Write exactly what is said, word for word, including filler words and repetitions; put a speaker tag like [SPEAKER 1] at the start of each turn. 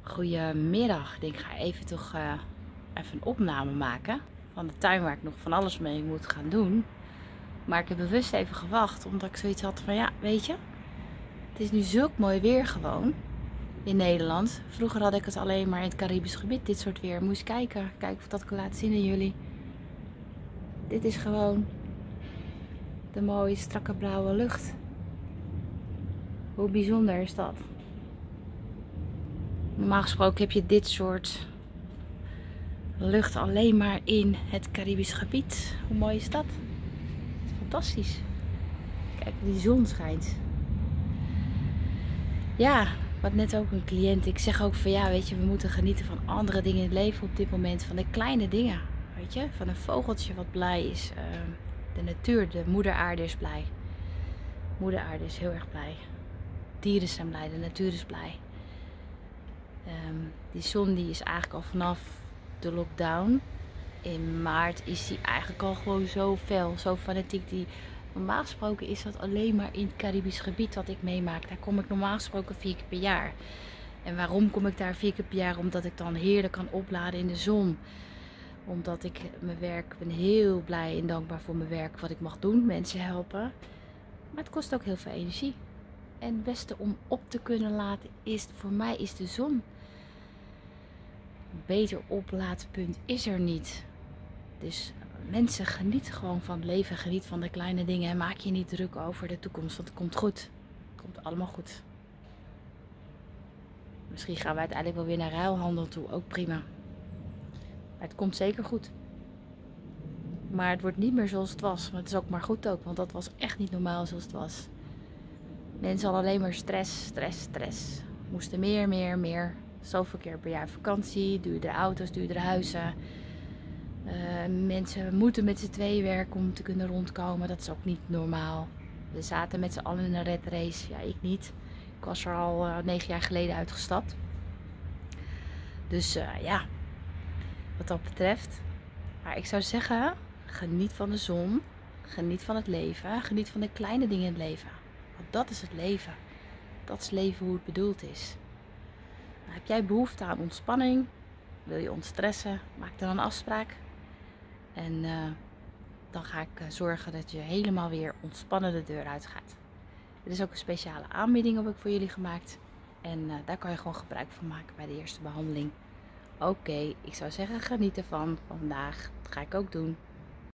[SPEAKER 1] Goedemiddag. Ik denk, ik ga even toch uh, even een opname maken van de tuin waar ik nog van alles mee moet gaan doen. Maar ik heb bewust even gewacht, omdat ik zoiets had van ja, weet je, het is nu zulk mooi weer gewoon in Nederland. Vroeger had ik het alleen maar in het Caribisch gebied, dit soort weer. Moest kijken, kijken of dat ik kan laten zien aan jullie. Dit is gewoon de mooie strakke blauwe lucht. Hoe bijzonder is dat? Normaal gesproken heb je dit soort lucht alleen maar in het Caribisch gebied. Hoe mooi is dat? Het is fantastisch. Kijk, die zon schijnt. Ja, wat net ook een cliënt. Ik zeg ook van ja, weet je, we moeten genieten van andere dingen in het leven op dit moment. Van de kleine dingen, weet je. Van een vogeltje wat blij is. Uh, de natuur, de moeder aarde is blij. Moeder aarde is heel erg blij. Dieren zijn blij, de natuur is blij. Um, die zon die is eigenlijk al vanaf de lockdown in maart is die eigenlijk al gewoon zo fel, zo fanatiek. Die, normaal gesproken is dat alleen maar in het Caribisch gebied wat ik meemaak. Daar kom ik normaal gesproken vier keer per jaar. En waarom kom ik daar vier keer per jaar? Omdat ik dan heerlijk kan opladen in de zon. Omdat ik mijn werk, ben heel blij en dankbaar voor mijn werk wat ik mag doen, mensen helpen. Maar het kost ook heel veel energie. En het beste om op te kunnen laten is, voor mij is de zon. Een beter oplaadpunt is er niet. Dus mensen, geniet gewoon van het leven, geniet van de kleine dingen en maak je niet druk over de toekomst, want het komt goed. Het komt allemaal goed. Misschien gaan we uiteindelijk wel weer naar ruilhandel toe, ook prima. Maar het komt zeker goed. Maar het wordt niet meer zoals het was, maar het is ook maar goed ook, want dat was echt niet normaal zoals het was. Mensen hadden alleen maar stress, stress, stress. Moesten meer, meer, meer. Zoveel keer per jaar vakantie, duurdere auto's, duurdere huizen. Uh, mensen moeten met z'n tweeën werken om te kunnen rondkomen. Dat is ook niet normaal. We zaten met z'n allen in een red race. Ja, ik niet. Ik was er al uh, negen jaar geleden uitgestapt. Dus uh, ja, wat dat betreft. Maar ik zou zeggen, geniet van de zon. Geniet van het leven. Geniet van de kleine dingen in het leven. Want dat is het leven. Dat is leven hoe het bedoeld is. Nou, heb jij behoefte aan ontspanning? Wil je ontstressen? Maak dan een afspraak. En uh, dan ga ik uh, zorgen dat je helemaal weer ontspannen de deur uit gaat. Er is ook een speciale aanbieding heb ik voor jullie gemaakt. En uh, daar kan je gewoon gebruik van maken bij de eerste behandeling. Oké, okay, ik zou zeggen geniet ervan vandaag. Dat ga ik ook doen.